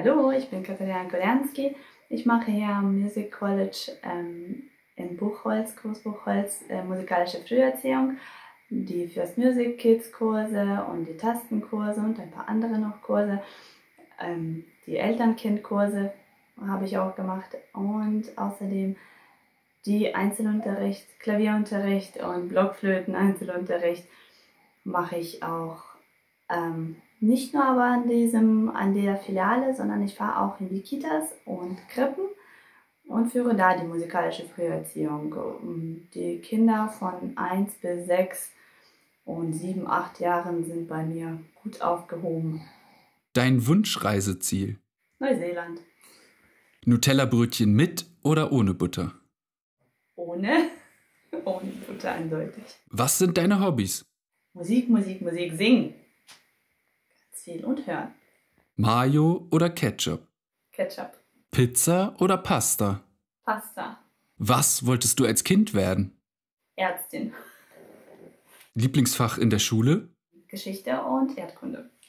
Hallo, ich bin Katharina Golanski. Ich mache hier am Music College in Buchholz, Kurs Buchholz, musikalische Früherziehung, die First Music Kids Kurse und die Tastenkurse und ein paar andere noch Kurse. Die Elternkind-Kurse habe ich auch gemacht und außerdem die Einzelunterricht, Klavierunterricht und Blockflöten-Einzelunterricht mache ich auch. Nicht nur aber an der Filiale, sondern ich fahre auch in die Kitas und Krippen und führe da die musikalische Früherziehung. Die Kinder von 1 bis 6 und 7, 8 Jahren sind bei mir gut aufgehoben. Dein Wunschreiseziel? Neuseeland. Nutella-Brötchen mit oder ohne Butter? Ohne Butter eindeutig. Was sind deine Hobbys? Musik, singen. Ganz viel und hören. Mayo oder Ketchup? Ketchup. Pizza oder Pasta? Pasta. Was wolltest du als Kind werden? Ärztin. Lieblingsfach in der Schule? Geschichte und Erdkunde.